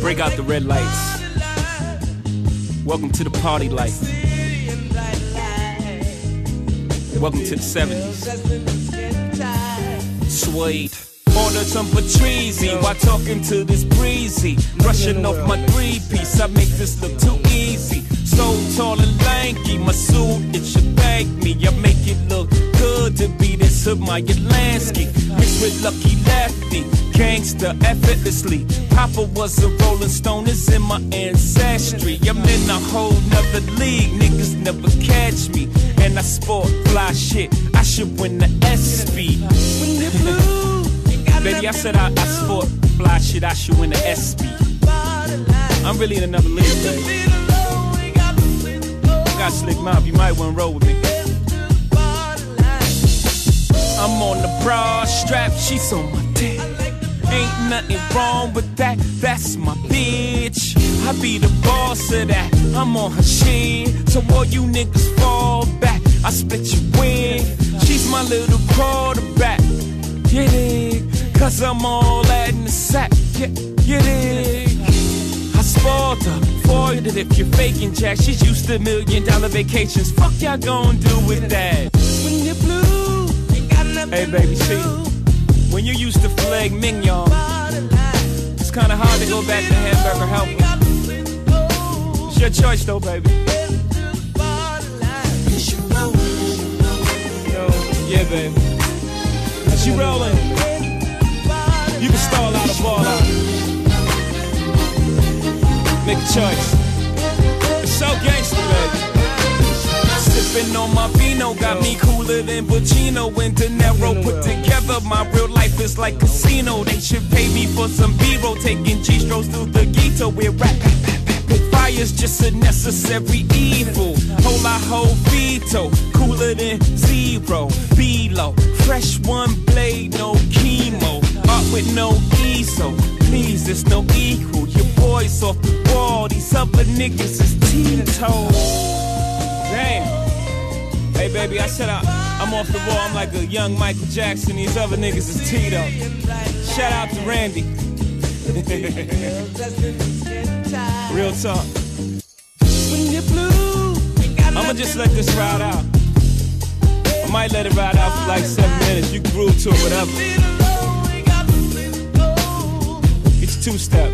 Break out the red lights. Welcome to the party life. Welcome to the 70s. Suede. Order some Patrizzi while talking to this breezy. Brushing off my three-piece, I make this look too easy. So tall and lanky, my suit, it should thank me. I make it look good to be this Maya Lansky. Mixed with Lucky Lefty, gangster effortlessly. Papa was a Rolling Stone, it's in my ancestry. I'm in a whole nother league, niggas never catch me. And I sport fly shit, I should win the SB. When you're blue, baby, I said I sport fly shit, I should win the SB. I'm really in another league, baby. Got slick mouth, you might wanna roll with me. I'm on the broad strap, she's on my dick. Ain't nothing wrong with that, that's my bitch. I be the boss of that, I'm on her shit. So all you niggas fall back, I split your win. She's my little quarterback, you dig? Cause I'm all that in the sack, you dig? I spoiled her, foiled it if you're faking Jack. She's used to $1 million vacations, fuck y'all gon' do with that? When you're blue, you got nothing. Hey baby, see, when you used to filet mignon, it's kinda hard to go back to hamburger helper. It's your choice though, baby. Yeah, baby. She rolling. You can stall out a ball out. Make a choice. It's so gangster, baby. Sipping on my vino got me cooler than Pacino and De Niro put together. My real life is like casino. They should pay me for some B-roll, taking G-strokes through the ghetto with rap. Fire's just a necessary evil. Whole I hold veto, cooler than zero. Below, fresh one blade, no chemo. Art with no ESO. Please, there's no equal. Your boy's off the wall. These other niggas is Tito. Damn. Hey baby, I said I'm off the wall. I'm like a young Michael Jackson. These other niggas is Tito. Shout out to Randy. Real talk. I'ma just let this ride out. I might let it ride out for like 7 minutes. You can groove to it, whatever. It's two-step.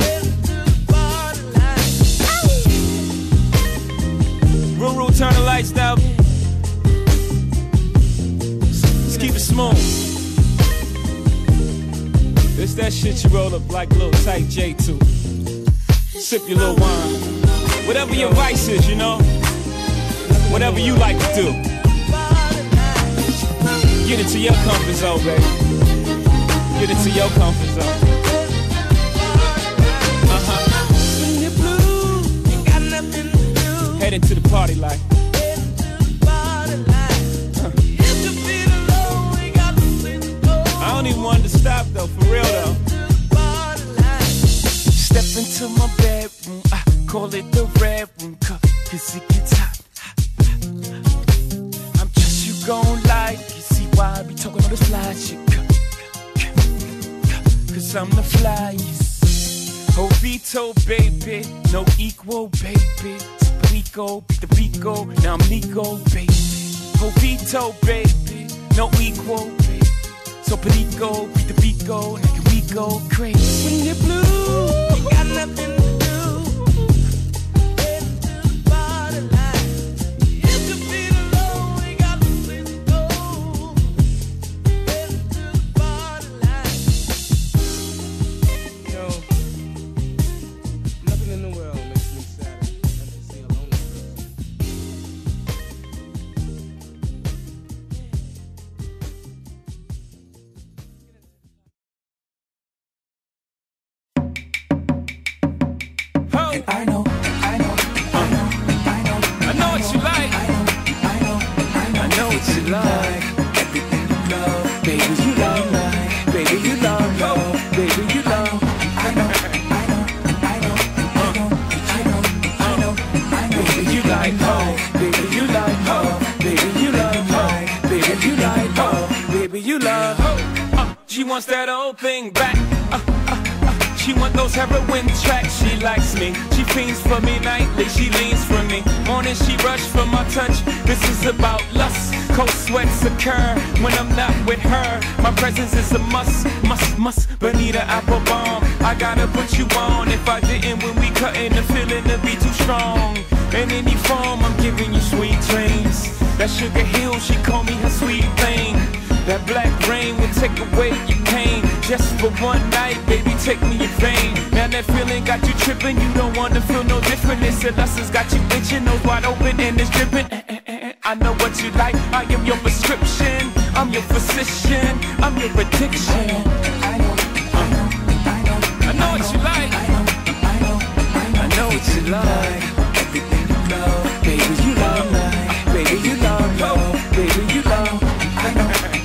Ruru, turn the lights down. Let's keep it smooth. It's that shit you roll up like a little tight J2. Sip your little wine. Whatever your vice is, you know. Whatever you like to do. Get into your comfort zone, baby. Get into your comfort zone. When you're blue, you got nothing to do. Head into the party life. I don't even want to stop though, for real though. Step into my bedroom, I call it the red room, cause it gets hot. I'm just you gon' like, you see why I be talking all this fly shit. Cause I'm the flyest. Jovito, baby, no equal, baby. Rico, beat the Rico, now I'm Nico, baby. Jovito, baby, no equal, baby. So Perico, beat the Rico, now we go crazy. When you're blue, you got nothing to do. She wants that old thing back. She want those heroin tracks, she likes me. She fiends for me nightly, she leans for me. Morning she rush for my touch, this is about lust. Cold sweats occur when I'm not with her. My presence is a must, Bonita Applebomb, I gotta put you on. If I didn't when we cuttin', the feeling to be too strong. In any form, I'm giving you sweet dreams. That Sugar Hill, she call me her sweet thing. That black rain will take away your pain. Just for one night, baby, take me in vain. Now that feeling got you tripping, you don't wanna feel no different. This lust has got you itching, nose wide open and it's dripping. I know what you like, I am your prescription. I'm your physician, I'm your addiction. I know what you like, I know what you like. Everything you love, baby, you love. Baby, you love, baby, you love. I know.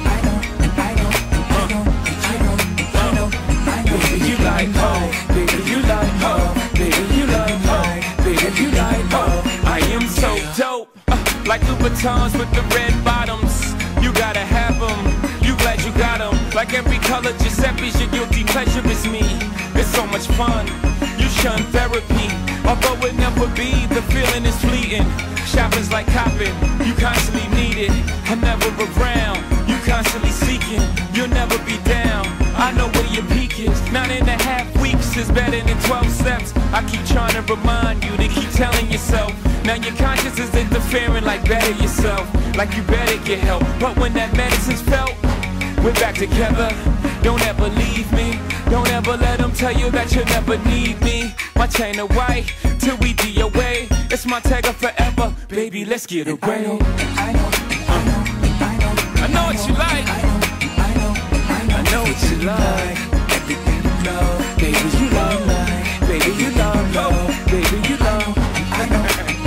Baby, you like ho, baby, you like ho, baby, you like ho, baby, you like ho. I am so dope, like Louboutins with the red bottoms. You gotta have them, you glad you got them. Like every color Giuseppe's, your guilty pleasure is me. It's so much fun, you shun therapy. Although it never be, the feeling is fleeting. Shopping's like copping, you constantly need it. I'm never around, you constantly seeking. You'll never be down, I know where your peak is. 9.5 weeks is better than 12 steps. I keep trying to remind you to keep telling yourself. Now your conscience is interfering like better yourself. Like you better get help, but when that medicine's felt, we're back together. Don't ever leave me, don't ever let them tell you that you'll never need me. My chain of white, till we DOA. It's my tagger forever, baby, let's get away. I know what you like, I know what you like. everything you love, Baby, you love, baby, you love, baby, you love. I know.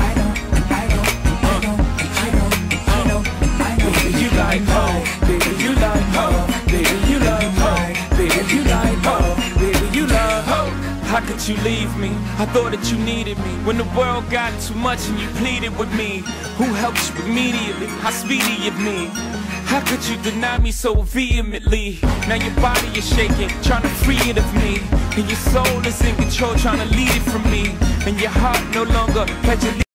Baby, you like ho, baby, you like ho, baby, you love ho, baby, you like ho, baby, you love ho. How could you leave me? I thought that you needed me. When the world got too much and you pleaded with me, who helped you immediately? How speedy you me? How could you deny me so vehemently? Now your body is shaking, trying to free it of me. And your soul is in control, trying to lead it from me. And your heart no longer pledges